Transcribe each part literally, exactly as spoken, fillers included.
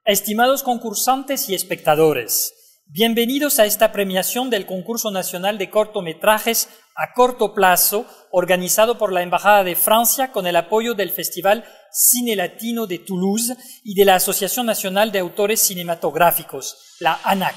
Estimados concursantes y espectadores, bienvenidos a esta premiación del Concurso Nacional de Cortometrajes a Corto Plazo, organizado por la Embajada de Francia con el apoyo del Festival Cine Latino de Toulouse y de la Asociación Nacional de Autores Cinematográficos, la ANAC.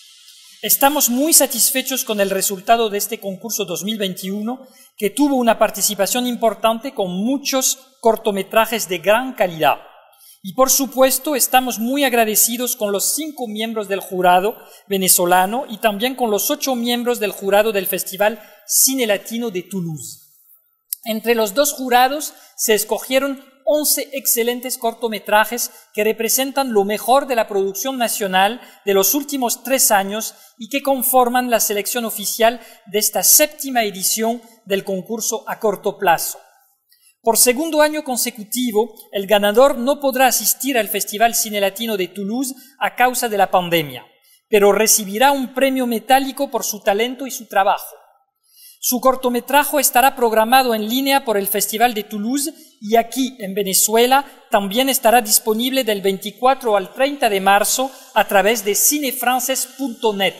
Estamos muy satisfechos con el resultado de este concurso dos mil veintiuno, que tuvo una participación importante con muchos cortometrajes de gran calidad. Y por supuesto estamos muy agradecidos con los cinco miembros del jurado venezolano y también con los ocho miembros del jurado del Festival Cine Latino de Toulouse. Entre los dos jurados se escogieron once excelentes cortometrajes que representan lo mejor de la producción nacional de los últimos tres años y que conforman la selección oficial de esta séptima edición del concurso a corto plazo. Por segundo año consecutivo, el ganador no podrá asistir al Festival Cine Latino de Toulouse a causa de la pandemia, pero recibirá un premio metálico por su talento y su trabajo. Su cortometraje estará programado en línea por el Festival de Toulouse y aquí, en Venezuela, también estará disponible del veinticuatro al treinta de marzo a través de cinefrances punto net.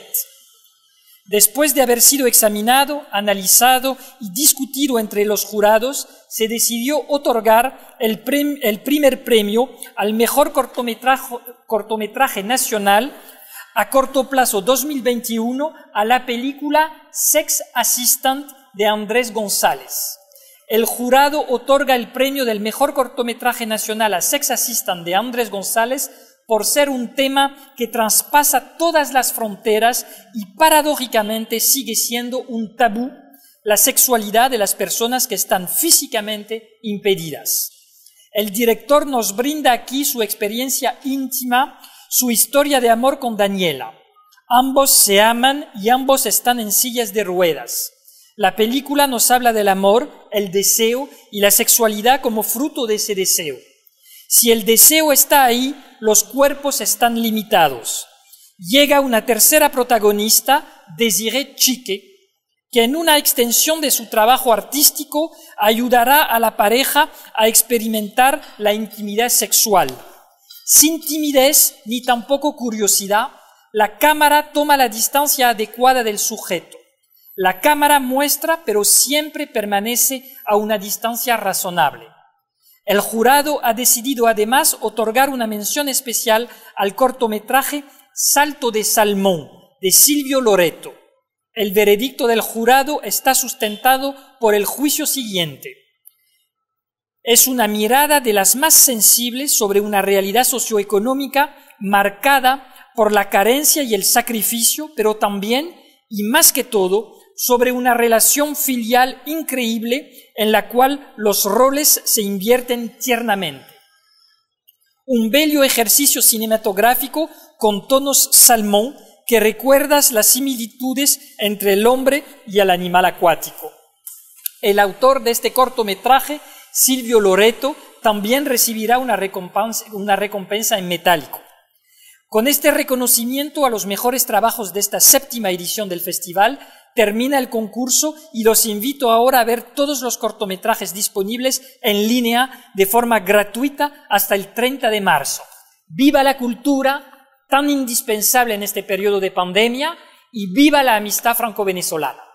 Después de haber sido examinado, analizado y discutido entre los jurados, se decidió otorgar el, prem- el primer premio al mejor cortometraje, cortometraje nacional a corto plazo dos mil veintiuno a la película Sex Assistant de Andrés González. El jurado otorga el premio del mejor cortometraje nacional a Sex Assistant de Andrés González por ser un tema que traspasa todas las fronteras y paradójicamente sigue siendo un tabú, la sexualidad de las personas que están físicamente impedidas. El director nos brinda aquí su experiencia íntima, su historia de amor con Daniela. Ambos se aman y ambos están en sillas de ruedas. La película nos habla del amor, el deseo y la sexualidad como fruto de ese deseo. Si el deseo está ahí, los cuerpos están limitados. Llega una tercera protagonista, Désirée Chique, que en una extensión de su trabajo artístico ayudará a la pareja a experimentar la intimidad sexual. Sin timidez ni tampoco curiosidad, la cámara toma la distancia adecuada del sujeto. La cámara muestra, pero siempre permanece a una distancia razonable. El jurado ha decidido además otorgar una mención especial al cortometraje Salto de Salmón, de Silvio Loreto. El veredicto del jurado está sustentado por el juicio siguiente. Es una mirada de las más sensibles sobre una realidad socioeconómica marcada por la carencia y el sacrificio, pero también, y más que todo, sobre una relación filial increíble en la cual los roles se invierten tiernamente. Un bello ejercicio cinematográfico con tonos salmón que recuerda las similitudes entre el hombre y el animal acuático. El autor de este cortometraje, Silvio Loreto, también recibirá una recompensa, una recompensa en metálico. Con este reconocimiento a los mejores trabajos de esta séptima edición del festival, termina el concurso y los invito ahora a ver todos los cortometrajes disponibles en línea de forma gratuita hasta el treinta de marzo. ¡Viva la cultura, tan indispensable en este periodo de pandemia, y viva la amistad franco-venezolana!